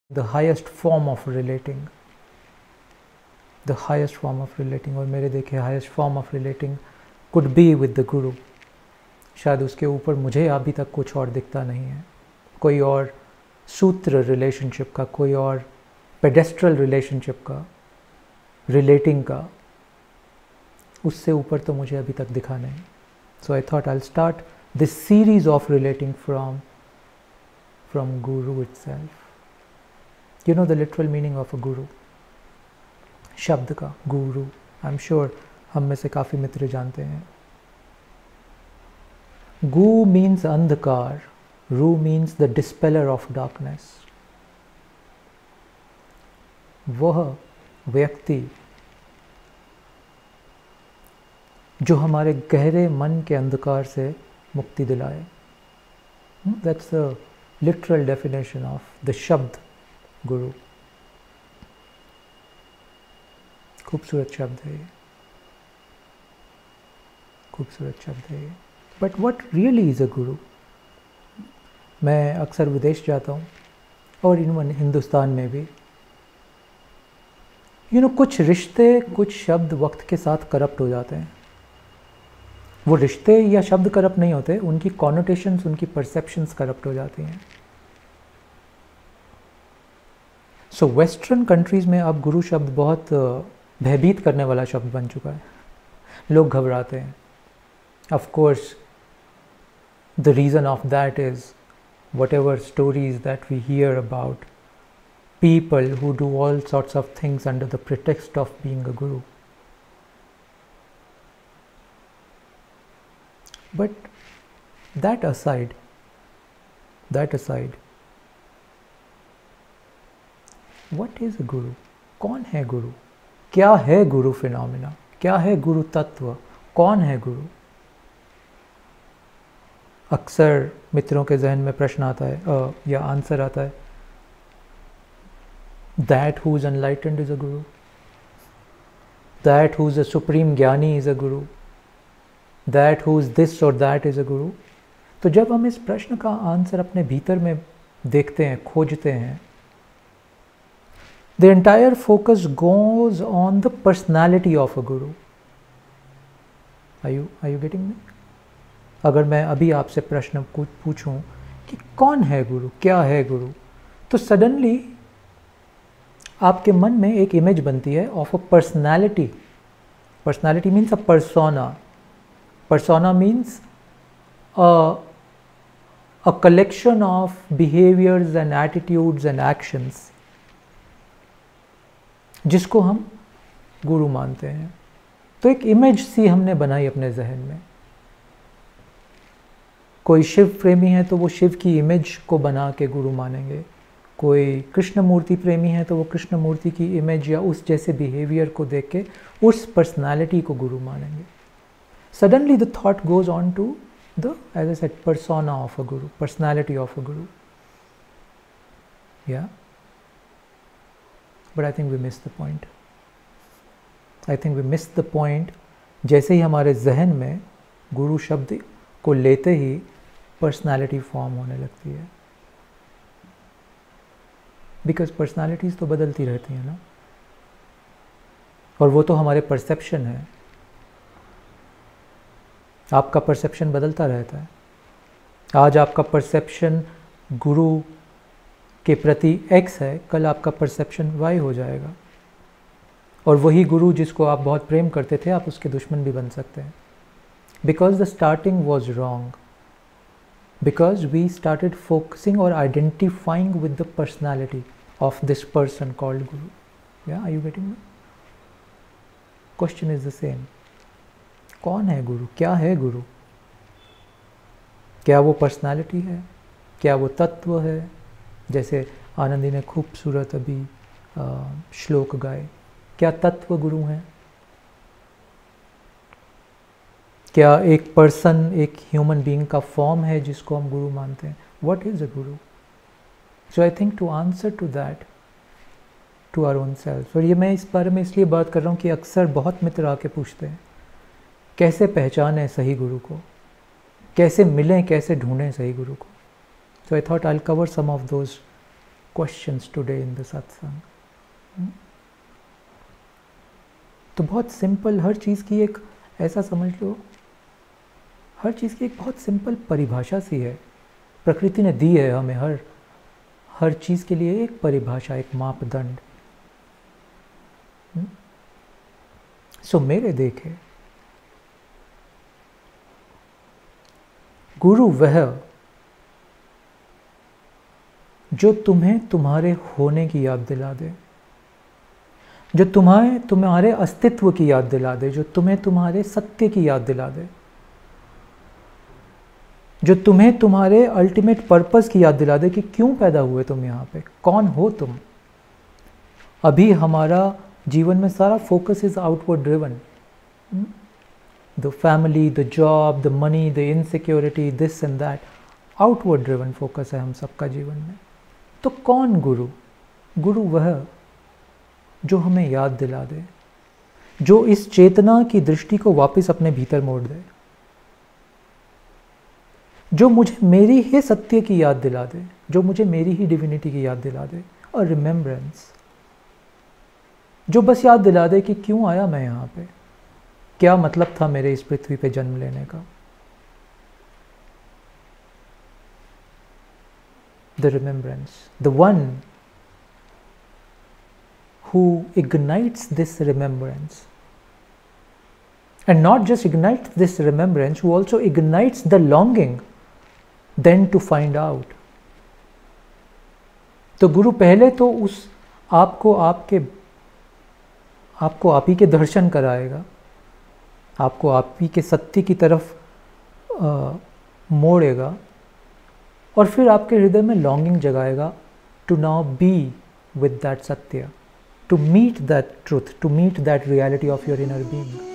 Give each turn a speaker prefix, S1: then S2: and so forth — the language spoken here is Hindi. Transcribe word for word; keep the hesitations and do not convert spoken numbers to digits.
S1: the highest form of relating, the highest form of relating, और मेरे देखे highest form of relating could be with the guru. शायद उसके ऊपर मुझे अभी तक कुछ और दिखता नहीं है, कोई और सूत्र रिलेशनशिप का, कोई और पेडेस्ट्रल रिलेशनशिप का, रिलेटिंग का, उससे ऊपर तो मुझे अभी तक दिखा नहीं. So I thought I'll start this series of relating from from guru itself. You know the literal meaning of a guru? शब्द का guru. I'm sure हम में से काफ़ी मित्र जानते हैं. Gu means अंधकार, Ru means the dispeller of darkness. वह व्यक्ति जो हमारे गहरे मन के अंधकार से मुक्ति दिलाए. That's the literal definition of the शब्द गुरु. खूबसूरत शब्द है ये, खूबसूरत शब्द है ये. But what really is a guru? मैं अक्सर विदेश जाता हूँ और इन हिंदुस्तान में भी, यू नो कुछ रिश्ते, कुछ शब्द वक्त के साथ करप्ट हो जाते हैं. वो रिश्ते या शब्द करप्ट नहीं होते, उनकी कॉनोटेशंस, उनकी परसेप्शंस करप्ट हो जाती हैं. सो वेस्टर्न कंट्रीज़ में अब गुरु शब्द बहुत भयभीत करने वाला शब्द बन चुका है. लोग घबराते हैं. Of course the reason of that is whatever stories that we hear about people who do all sorts of things under the pretext of being a guru. But that aside, that aside, what is a guru? कौन है गुरु? क्या है गुरु फिनोमिना? क्या है गुरु तत्व? कौन है गुरु? अक्सर मित्रों के जहन में प्रश्न आता है uh, या आंसर आता है, that who is enlightened is a guru, that who is a supreme ज्ञानी is a guru, that who is this और दैट इज अ गुरु. तो जब हम इस प्रश्न का आंसर अपने भीतर में देखते हैं, खोजते हैं, the entire focus goes on the personality of a guru. Are you are you getting me? अगर मैं अभी आपसे प्रश्न पूछूं कि कौन है गुरु, क्या है गुरु, तो सडनली आपके मन में एक इमेज बनती है of a personality. Personality means a persona. Persona means a collection of behaviours and attitudes and actions जिसको हम गुरु मानते हैं. तो एक इमेज सी हमने बनाई अपने जहन में. कोई शिव प्रेमी है तो वो शिव की इमेज को बना के गुरु मानेंगे. कोई कृष्ण मूर्ति प्रेमी है तो वो कृष्ण मूर्ति की इमेज या उस जैसे बिहेवियर को देख के उस पर्सनालिटी को गुरु मानेंगे. Suddenly the thought goes on to the, as I said, persona of a guru, personality of a guru. या but I think we miss the point. I think we miss the point. जैसे ही हमारे जहन में गुरु शब्द को लेते ही पर्सनालिटी फॉर्म होने लगती है. बिकॉज पर्सनालिटीज़ तो बदलती रहती हैं ना, और वो तो हमारे परसेप्शन है. आपका परसेप्शन बदलता रहता है. आज आपका परसेप्शन गुरु के प्रति एक्स है, कल आपका परसेप्शन वाई हो जाएगा. और वही गुरु जिसको आप बहुत प्रेम करते थे, आप उसके दुश्मन भी बन सकते हैं. Because the starting was wrong, because we started focusing or identifying with the personality of this person called Guru. Yeah, are you getting me? Question is the same. कौन है गुरु? क्या है गुरु? क्या वो पर्सनालिटी है? क्या वो तत्व है? जैसे आनंदी ने खूबसूरत अभी श्लोक गाए. क्या तत्व गुरु हैं? क्या एक पर्सन, एक ह्यूमन बीइंग का फॉर्म है जिसको हम गुरु मानते हैं? What is a guru? So I think to answer to that, to our own self. और ये मैं इस बारे में इसलिए बात कर रहा हूँ कि अक्सर बहुत मित्र आके पूछते हैं कैसे पहचानें सही गुरु को, कैसे मिलें, कैसे ढूंढें सही गुरु को. So I thought I will cover some of those questions today in the satsang. तो बहुत सिंपल, हर चीज़ की एक, ऐसा समझ लो, हर चीज़ की एक बहुत सिंपल परिभाषा सी है, प्रकृति ने दी है हमें हर हर चीज़ के लिए एक परिभाषा, एक मापदंड. सो so, मेरे देखे गुरु वह जो तुम्हें तुम्हारे होने की याद दिला दे, जो तुम्हें तुम्हारे अस्तित्व की याद दिला दे, जो तुम्हें तुम्हारे सत्य की याद दिला दे, जो तुम्हें तुम्हारे अल्टीमेट पर्पस की याद दिला दे कि क्यों पैदा हुए तुम यहाँ पे, कौन हो तुम. अभी हमारा जीवन में सारा focus is outward driven. The family, the job, the money, the insecurity, this and that, outward driven focus है हम सबका जीवन में. तो कौन गुरु? गुरु वह जो हमें याद दिला दे, जो इस चेतना की दृष्टि को वापस अपने भीतर मोड़ दे, जो मुझे मेरी ही सत्य की याद दिला दे, जो मुझे मेरी ही डिविनिटी की याद दिला दे. और रिमेम्बरेंस, जो बस याद दिला दे कि क्यों आया मैं यहाँ पे, क्या मतलब था मेरे इस पृथ्वी पे जन्म लेने का. The remembrance, the one who ignites this remembrance, and not just ignites this remembrance, who also ignites the longing then to find out. तो गुरु पहले तो उस आपको आपके आपको आप ही के दर्शन कराएगा, आपको आप ही के सत्य की तरफ आ, मोड़ेगा, और फिर आपके हृदय में लॉन्गिंग जगाएगा to now be with that सत्य, to meet that truth, to meet that reality of your inner being.